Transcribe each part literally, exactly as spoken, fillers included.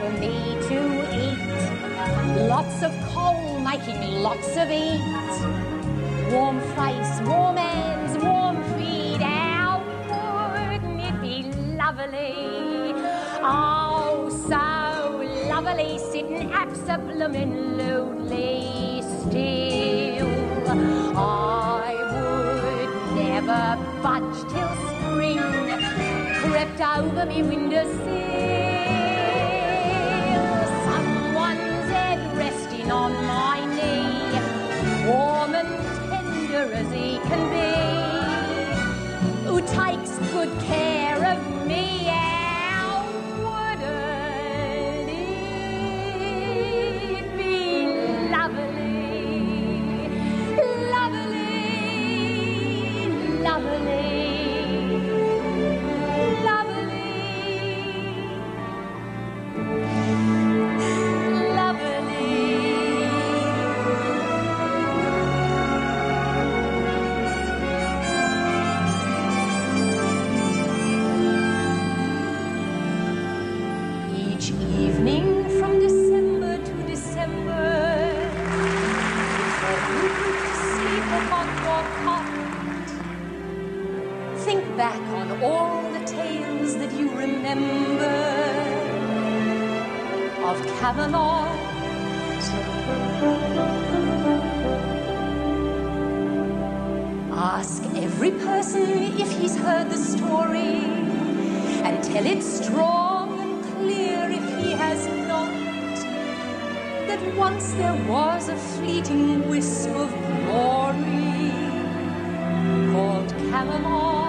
for me to eat. Lots of coal making lots of heat. Warm face, warm hands, warm feet. How wouldn't it be lovely? Oh, so lovely, sitting absolutely still. I would never budge till spring crept over me windowsill. Someone's head resting on my knee, warm and tender as he can be, who takes good care of me. How wouldn't it be lovely, lovely, lovely? Back on all the tales that you remember of Camelot. Ask every person if he's heard the story, and tell it strong and clear if he has not, that once there was a fleeting wisp of glory called Camelot.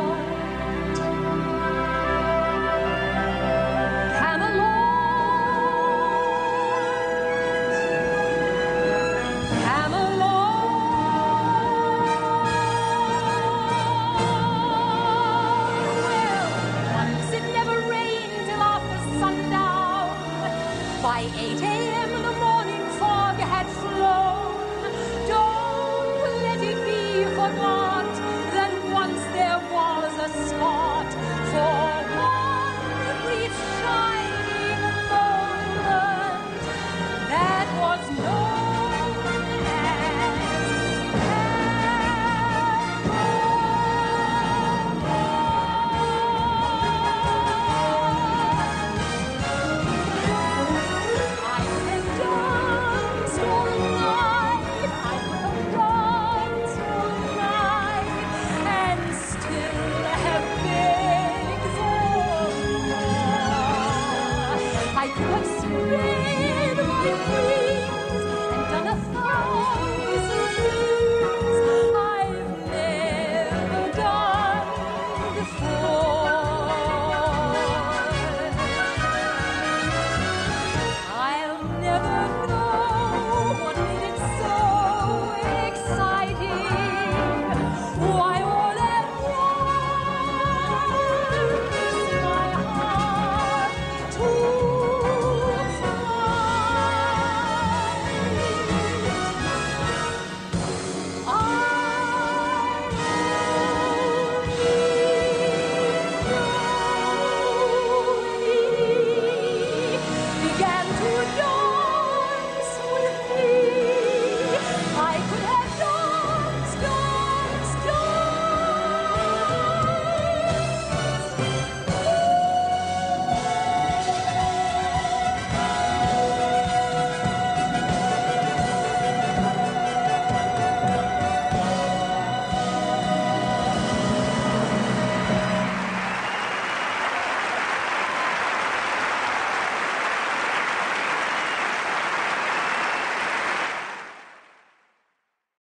By eight a m the morning fog had flown. Don't let it be forgot that once there was a spot for one brief shining moment that was known as I could spread my